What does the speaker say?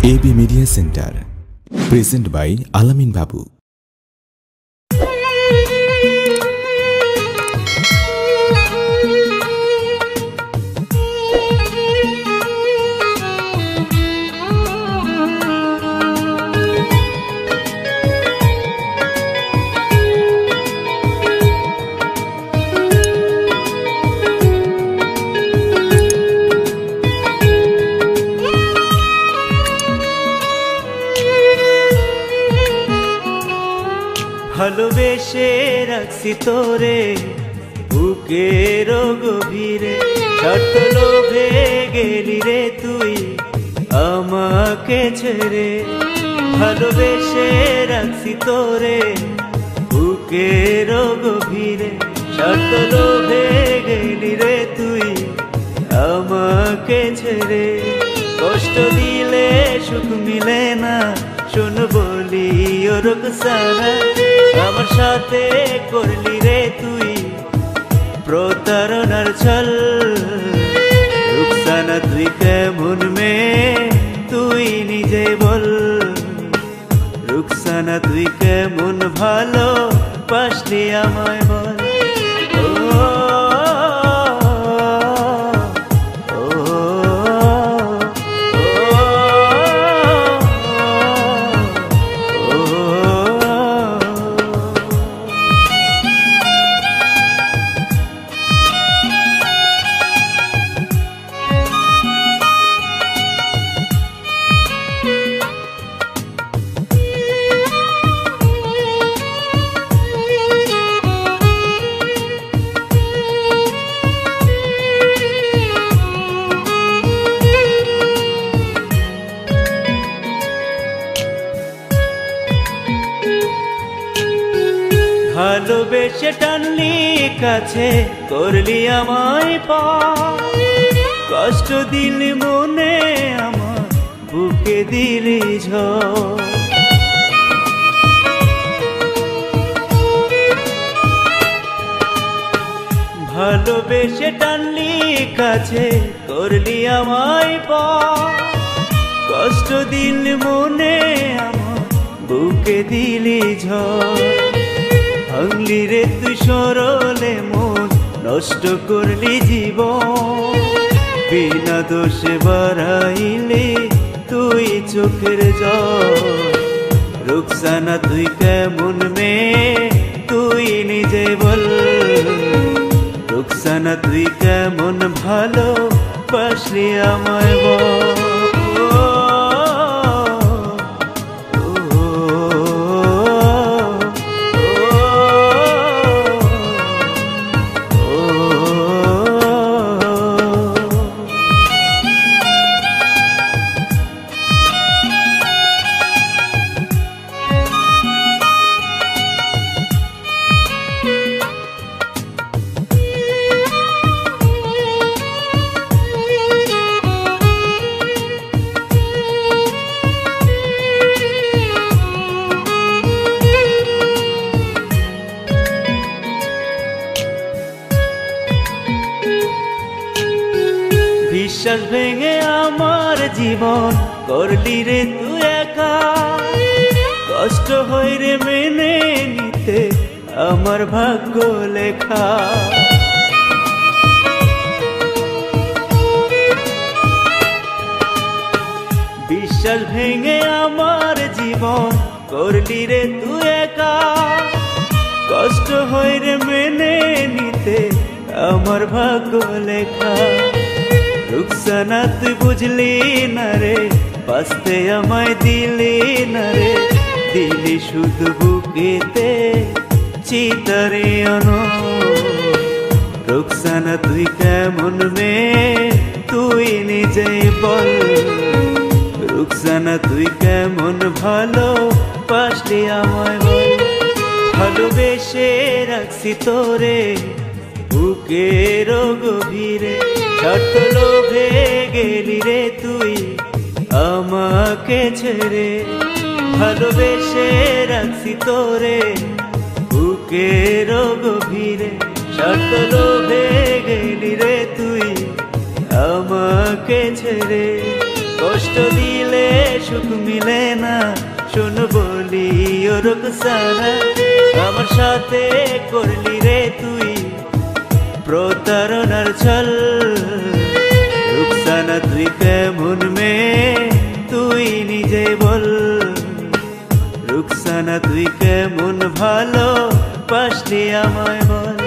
AB media centre present by Alamin Babu. ভালোবেসে রাখছি তোরে বুকের গভীরে, শর্ত লোভে গেলি রে তুই আমাকে ছেড়ে। ভালোবেসে রাখছি তোরে বুকের গভীরে, শর্ত লোভে গেলি রে তুই আমাকে ছেড়ে। কষ্ট দিলে সুখ মিলে না, শোন বলি ও রুখসানা, আমার সাথে করলি রে তুই প্রতারণার ছল। রুখসানা তুই কেমন মেয়ে তুই নিজে বল, রুখসানা তুই কেমন ভালো বাসলি আমায় বল। ভালোবেসে টানলি কাছে করলি আমায় পা, কষ্ট দিলি মনে আমার বুকে দিলি ঝড়। ভালোবেসে টানলি কাছে করলি আমায় পা, কষ্ট দিলি মনে আমার বুকে দিলি ঝড়। ভাঙলি রে তুই সরলে মন, নষ্ট করলি জীবন, বিনা দোষে বাড়াইলি তুই চোখের জল। রুখসানা তুই কেমন মেয়ে তুই নিজে বল, রুখসানা তুই কেমন ভালো বাসলি আমায় বল। বিশ্বাস ভেঙে আমার জীবন করলি রে তুই একা, কষ্ট হয় রে মেনে নিতে আমার ভাগ্য লেখা। বিশ্বাস ভেঙে আমার জীবন করলি রে তুই একা, কষ্ট হয় রে মেনে নিতে আমার ভাগ্য লেখা। রুখসানা তুই বুঝলি না রে, বাঁচতে আমায় দিলি না রে, দিলি শুধু বুকেতে চিতারে অনো। রুখসানা তুই কেমন মেয়ে তুই নিজে বল, রুখসানা তুই কেমন ভালো বাসলি আমায় বল। ভালোবেসে রাখছি তোরে বুকের গভীরে, শর্ত লোভে গেলি রে তুই আমাকে ছেড়ে। ভালোবেসে রাখছি তোরে বুকের গভীরে, শর্ত লোভে গেলি রে তুই আমাকে ছেড়ে। কষ্ট দিলে সুখ মিলে না শোন বলি ও রুখসানা আমার সাথে করলি রে তুই প্রতারণার ছল রুখসানা তুই কেমন মেয়ে তুই নিজে বল রুখসানা তুই কেমন ভালো বাসলি আমায় বল